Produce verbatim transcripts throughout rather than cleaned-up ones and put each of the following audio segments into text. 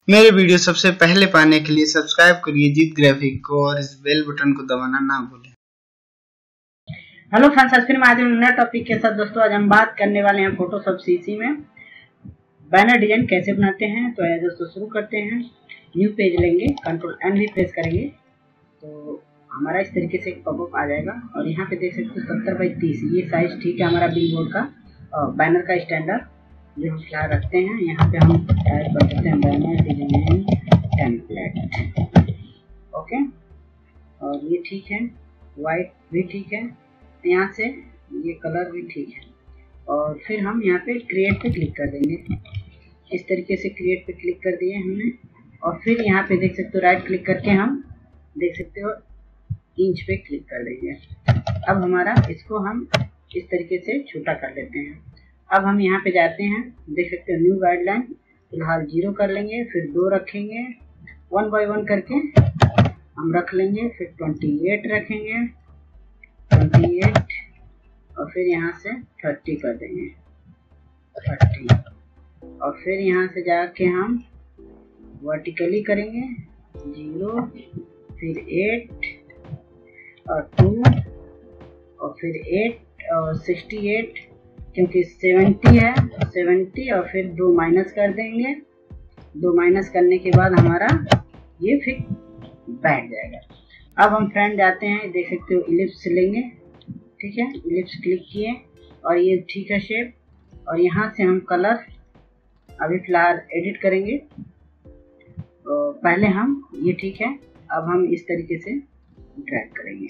मेरे वीडियो सबसे पहले पाने के लिए सब्सक्राइब करिए जीत ग्राफिक को और इस बेल बटन को दबाना ना भूलें। हेलो फ्रेंड्स, आज फिर मैं आज नए टॉपिक के साथ दोस्तों आज हम बात करने वाले हैं फोटोशॉप सीसी में बैनर डिजाइन कैसे बनाते हैं। तो ये दोस्तों शुरू करते हैं। न्यू पेज लेंगे, कंट्रोल एन भी प्रेस करेंगे तो हमारा इस तरीके से एक पॉपअप आ जाएगा और यहाँ पे देख सकते हो सत्तर बाई तीस ये साइज ठीक है हमारा बिल बोर्ड का और बैनर का स्टैंडर्ड जो हम क्या रखते हैं। यहाँ पे हम टाइप कर सकते हैं बैनर डिजाइन टेम्पलेट। ओके, और ये ठीक है, वाइट भी ठीक है, यहाँ से ये कलर भी ठीक है। और फिर हम यहाँ पे क्रिएट पे क्लिक कर देंगे। इस तरीके से क्रिएट पे क्लिक कर दिए हमने और फिर यहाँ पे देख सकते हो राइट क्लिक करके हम देख सकते हो इंच पे क्लिक कर देंगे। अब हमारा इसको हम इस तरीके से छोटा कर लेते हैं। अब हम यहाँ पे जाते हैं, देख सकते हो न्यू गाइडलाइन फिलहाल जीरो कर लेंगे, फिर दो रखेंगे, वन बाई वन करके हम रख लेंगे, फिर अट्ठाईस रखेंगे, अट्ठाईस और फिर यहाँ से तीस कर देंगे तीस और फिर यहाँ से जाके हम वर्टिकली करेंगे जीरो, फिर एट और टू और फिर एट और सिक्सटी एट क्योंकि सेवेंटी है सेवेंटी और फिर दो माइनस कर देंगे। दो माइनस करने के बाद हमारा ये फिर बैठ जाएगा। अब हम फ्रेंड जाते हैं, देख सकते हो इलिप्स लेंगे, ठीक है, इलिप्स क्लिक किए और ये ठीक है शेप और यहाँ से हम कलर अभी फिलहाल एडिट करेंगे। तो पहले हम ये ठीक है, अब हम इस तरीके से ड्रैग करेंगे,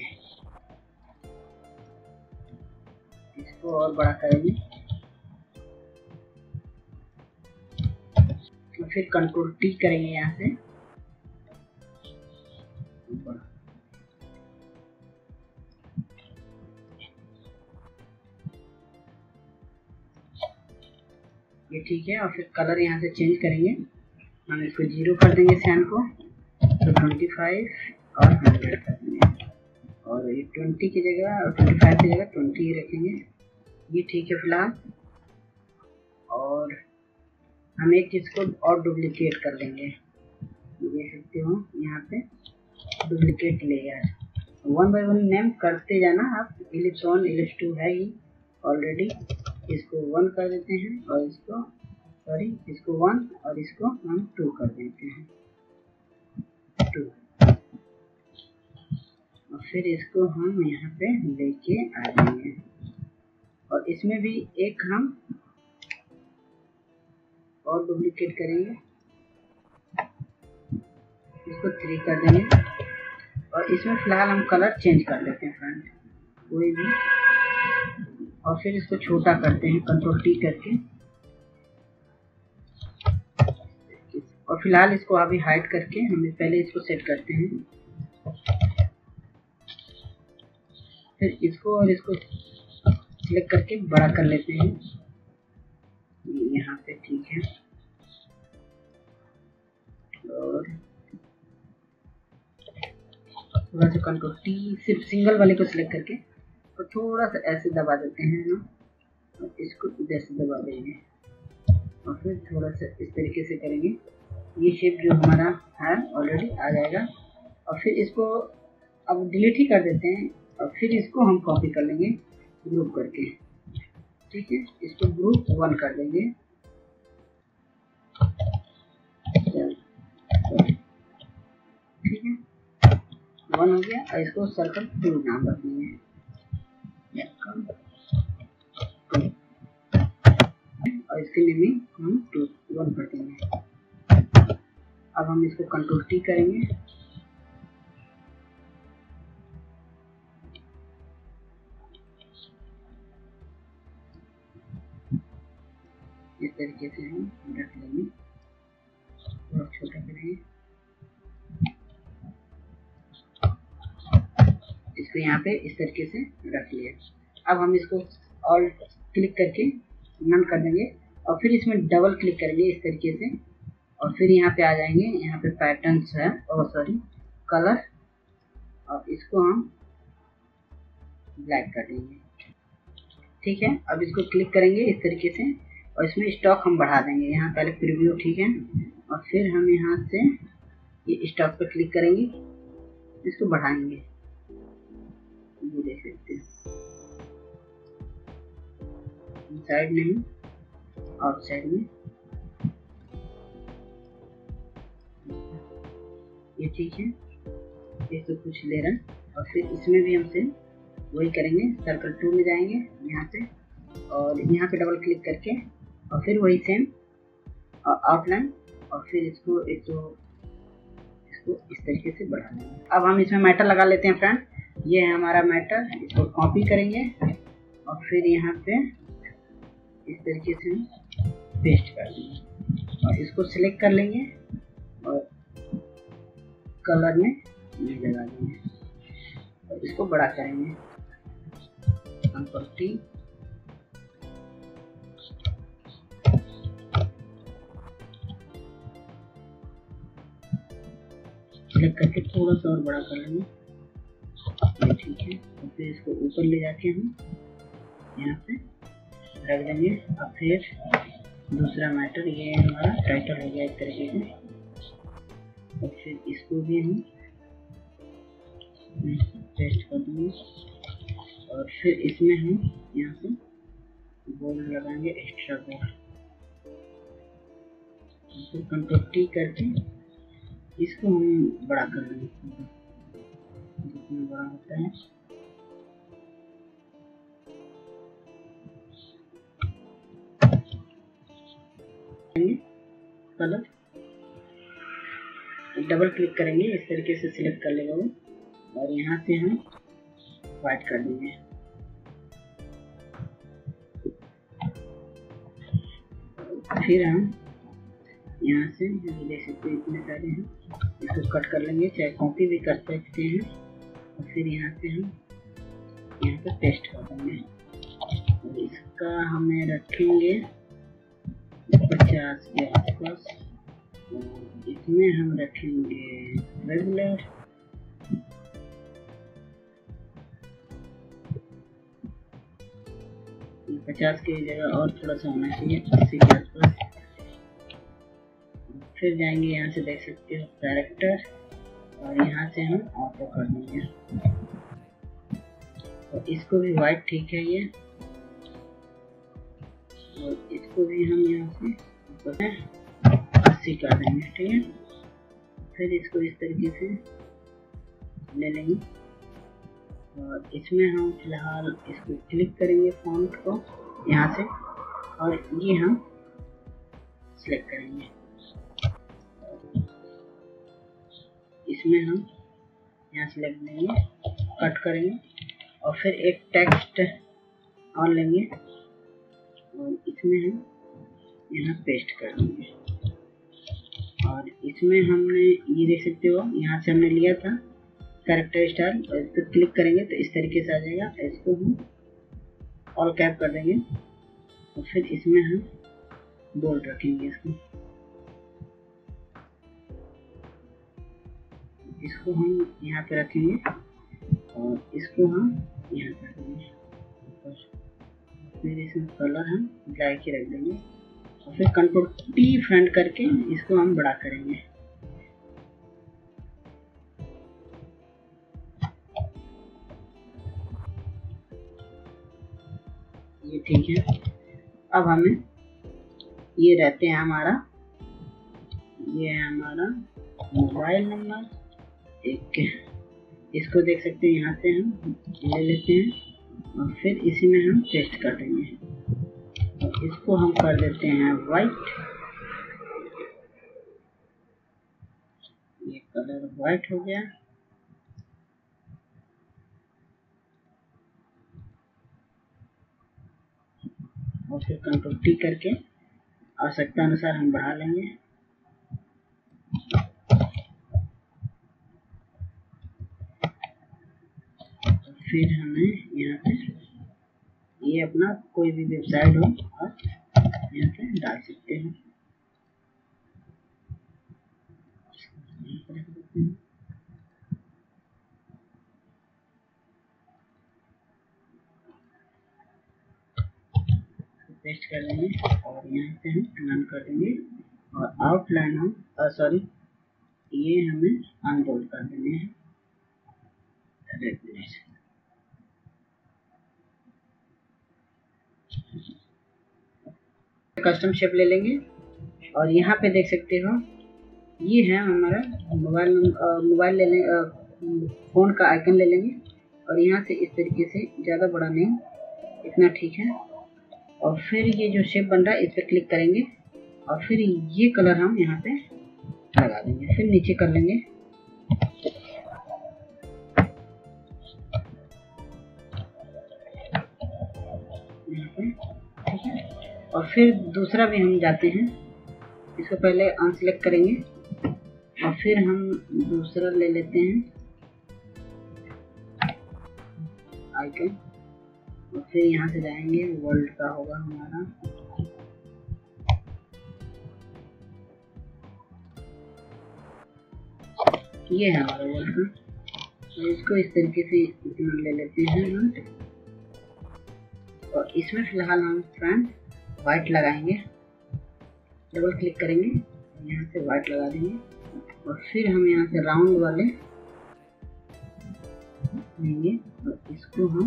इसको और बड़ा करेंगे तो फिर कंट्रोल टी करेंगे यहाँ से ये ठीक है। और फिर कलर यहाँ से चेंज करेंगे, हम इसको जीरो कर देंगे सैन को, तो ट्वेंटी फाइव और हंड्रेड कर देंगे और ये ट्वेंटी की जगह और ट्वेंटी फाइव की जगह ट्वेंटी ही रखेंगे। ये ठीक है फिलहाल। और हम एक चीज़ को और डुप्लीकेट कर लेंगे, देख सकते हो यहाँ पे duplicate layer, one by one name करते जाना आप। इलिप्स वन इलिप्स टू है ही ऑलरेडी, इसको वन कर देते हैं और इसको सॉरी इसको वन और इसको हम टू कर देते हैं टू और फिर इसको हम यहाँ पे लेके आ जाएंगे और इसमें भी एक हम और डुप्लीकेट करेंगे, इसको थ्री कर देंगे और इसमें फिलहाल हम कलर चेंज कर लेते हैं फ्रेंड कोई भी और फिर इसको छोटा करते हैं कंट्रोल टी करके और फिलहाल इसको अभी हाइड करके हम पहले इसको सेट करते हैं, फिर इसको और इसको सिलेक्ट करके बड़ा कर लेते हैं यहाँ पे, ठीक है। और थोड़ा सा कंट्रोल टी सिर्फ सिंगल वाले को सिलेक्ट करके तो थोड़ा सा ऐसे दबा देते हैं ना और इसको इधर से दबा देंगे और फिर थोड़ा सा इस तरीके से करेंगे। ये शेप जो हमारा है ऑलरेडी आ जाएगा और फिर इसको अब डिलीट ही कर देते हैं और फिर इसको हम कॉपी कर लेंगे ग्रुप करके, ठीक है। इसको ग्रुप वन कर देंगे, ठीक है, वन हो गया और इसको सर्कल टू नाम रख देंगे और इसके लिए भी हम टू वन कर देंगे। अब हम इसको कंट्रोल टी करेंगे इस तरीके से हम रख लेंगे, थोड़ा छोटा करेंगे, इसको यहाँ पे इस तरीके से रख लिया। अब हम इसको ऑल्ट क्लिक करके नन कर देंगे और फिर इसमें डबल क्लिक करेंगे इस तरीके से और फिर यहाँ पे आ जाएंगे, यहाँ पे पैटर्न्स है और सॉरी कलर और इसको हम ब्लैक कर देंगे, ठीक है। अब इसको क्लिक करेंगे इस तरीके से और इसमें स्टॉक हम बढ़ा देंगे, यहाँ पहले प्रीव्यू, ठीक है, और फिर हम यहाँ से ये स्टॉप पर क्लिक करेंगे, इसको बढ़ाएंगे, ये देख सकते हैं, साइड नहीं आउटसाइड में, ये ठीक है, ये तो कुछ ले रहा है। और फिर इसमें भी हमसे वही करेंगे, सर्कल टू में जाएंगे यहाँ से और यहाँ पे डबल क्लिक करके और फिर वही सेम आउटलाइन और फिर इसको एक तो इसको इस तरीके से बढ़ा देंगे। अब हम इसमें मैटर लगा लेते हैं फ्रेंड, ये है हमारा मैटर, इसको कॉपी करेंगे और फिर यहाँ पे इस तरीके से पेस्ट कर देंगे और इसको सिलेक्ट कर लेंगे और कलर में ये लगा देंगे और इसको बड़ा करेंगे, कंट्रोल टी, सिलेक्ट करके थोड़ा सा और बड़ा कर लेंगे, ये ठीक है। और फिर इसको ऊपर ले जाके हम यहाँ पे रख देंगे। और फिर दूसरा मैटर, ये हमारा टाइटल हो गया एक तरीके से, और फिर इसको भी हम पेस्ट कर देंगे और फिर इसमें हम यहाँ से बोल्ड लगाएंगे, एक्स्ट्रा बोल्ड, फिर कंट्रोल टी करके इसको हम बड़ा कर लेंगे, जितना बड़ा होता है। कलर डबल क्लिक करेंगे, इस तरीके से सिलेक्ट कर लेगा वो और यहाँ से हम व्हाइट कर देंगे। फिर हम यहाँ से देख सकते हैं इतने सारे हैं, इसको कट कर लेंगे, चाहे कॉपी भी कर सकते हैं और फिर यहाँ से हम यहाँ पे पेस्ट कर देंगे। और इसका हमें रखेंगे पचास के आसपास, इसमें हम रखेंगे रेगुलर, पचास की जगह और थोड़ा सा होना चाहिए, अस्सी के आसपास। फिर जाएंगे यहाँ से देख सकते हो कैरेक्टर और यहाँ से हम ऑटो कर देंगे और इसको भी वाइट ठीक है ये, और इसको भी हम यहाँ से अस्सी कर देंगे, ठीक है। फिर इसको इस तरीके से ले लेंगे और इसमें हम फिलहाल इसको क्लिक करेंगे फॉन्ट को यहाँ से और ये हम सिलेक्ट करेंगे, इसमें हम यहाँ से लिख देंगे, कट करेंगे और फिर एक टेक्स्ट और लेंगे और इसमें हम यहाँ पेस्ट कर देंगे। और इसमें हमने ये देख सकते हो यहाँ से हमने लिया था कैरेक्टर स्टाइल, और इस पर क्लिक करेंगे तो इस तरीके से आ जाएगा। इसको हम ऑल कैप कर देंगे और फिर इसमें हम बोल्ड रखेंगे, इसको इसको हम यहाँ पे रखेंगे और इसको हम यहाँ कर देंगे, फिर इसमें कलर हम ब्लैक ही रख देंगे और फिर कंट्रोल टी फ्रंट करके इसको हम बड़ा करेंगे। ये ठीक है। अब हमें ये रहते हैं हमारा, ये है हमारा मोबाइल नंबर, एक इसको देख सकते हैं, यहाँ से हम ले लेते हैं और फिर इसी में हम पेस्ट कर देंगे और इसको हम कर देते हैं वाइट, ये कलर वाइट हो गया। और फिर कंट्रोल टी करके आवश्यकता अनुसार हम बढ़ा लेंगे। फिर हमें यहाँ पे ये अपना कोई भी वेबसाइट हो आप यहाँ पे डाल सकते हैं। पेस्ट कर लेंगे और यहाँ से हम रन कर देंगे और आउटलाइन हम सॉरी ये हमें अनबोल्ड कर देने हैं। कस्टम शेप ले लेंगे और यहाँ पे देख सकते हो ये है हमारा मोबाइल मोबाइल ले लेंगे, फ़ोन का आइकन ले लेंगे और यहाँ से इस तरीके से, ज़्यादा बड़ा नहीं, इतना ठीक है। और फिर ये जो शेप बन रहा है इस पर क्लिक करेंगे और फिर ये कलर हम यहाँ पे लगा देंगे। फिर नीचे कर लेंगे यहाँ पे, ठीक है। और फिर दूसरा भी हम जाते हैं, इसको पहले अनसेलेक्ट करेंगे और फिर हम दूसरा ले लेते हैं आइकन और फिर यहाँ से जाएंगे, वर्ल्ड का होगा हमारा, ये है हमारा वर्ल्ड का। तो इसको इस तरीके से इतना ले लेते हैं हम और इसमें फिलहाल हम फ्रेंड्स वाइट लगाएंगे। डबल क्लिक करेंगे, यहाँ से वाइट लगा देंगे और फिर हम यहाँ से राउंड वाले लेंगे और इसको हम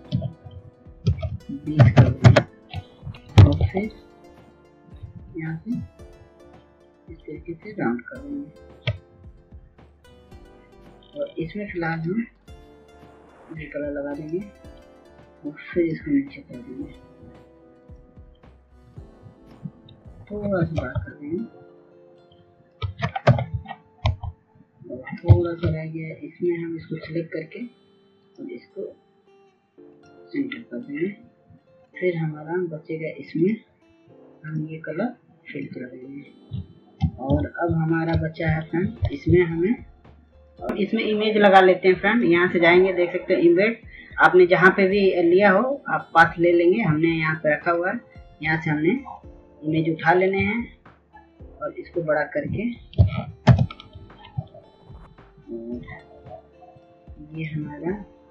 बीस कर देंगे और फिर यहाँ से इस तरीके से राउंड कर देंगे और इसमें फिलहाल हम ये कलर लगा देंगे और फिर इसको नीचे कर देंगे, थोड़ा सा बात कर देंगे और थोड़ा सा रह गया, इसमें हम इसको सिलेक्ट करके और इसको सेंटर कर देंगे। फिर हमारा बचेगा, इसमें हम ये कलर फिल कर देंगे और अब हमारा बचा है फ्रेंड, इसमें हमें और इसमें इमेज लगा लेते हैं फ्रेंड। यहाँ से जाएंगे, देख सकते हैं इम्बेड, आपने जहाँ पे भी लिया हो आप पाथ ले लेंगे, हमने यहाँ पे रखा हुआ है। यहाँ से हमने इमेज उठा लेने हैं और इसको बड़ा करके ये हमारा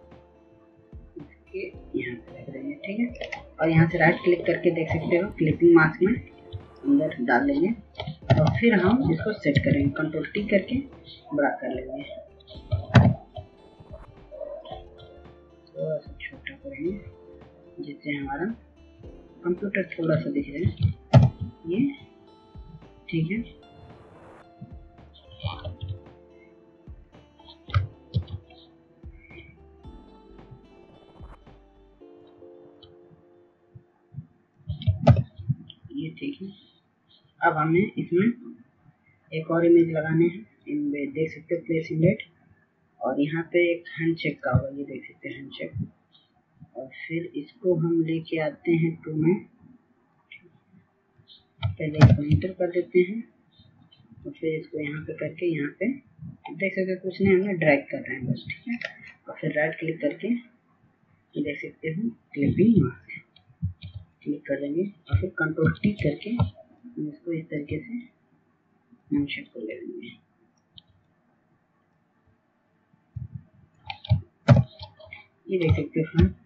इसके यहाँ पे रख देंगे, ठीक है। और यहाँ से राइट क्लिक करके देख सकते हो क्लिपिंग मास्क में अंदर डाल लेंगे और फिर हम इसको सेट करेंगे, कंट्रोल टी करके बड़ा कर लेंगे, थोड़ा सा छोटा करेंगे जिससे हमारा कंप्यूटर थोड़ा सा दिख रहा है, ये ठीक है। ये ठीक है। अब हमें इसमें एक और इमेज लगाने हैं, इनमें देख सकते हो प्लेस इमेज और यहाँ पे एक हैंड चेक का होगा, ये देख सकते हैं हैंड चेक। और फिर इसको हम लेके आते हैं टू में, पहले इसको इंटर कर देते हैं और फिर इसको यहाँ पे करके यहाँ पे देख सकते हो कुछ नहीं, हमने ड्रैग कर रहे हैं बस, ठीक है। और फिर राइट क्लिक करके ये देख सकते हो क्लिपिंग मास्क क्लिक कर लेंगे और फिर कंट्रोल टी करके हम इसको इस तरीके से हैंड शेप को ले लेंगे। ये देख सकते हो फ्रेंड,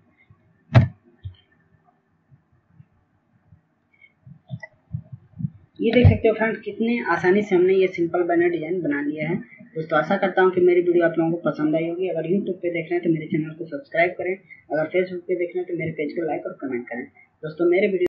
ये देख सकते हो फ्रेंड कितने आसानी से हमने ये सिंपल बैनर डिजाइन बना लिया है। दोस्तों आशा करता हूँ कि मेरी वीडियो आप लोगों को पसंद आई होगी। अगर यूट्यूब पे देख रहे हैं तो मेरे चैनल को सब्सक्राइब करें, अगर फेसबुक पे देख रहे हैं तो मेरे पेज को लाइक और कमेंट करें। दोस्तों मेरे वीडियो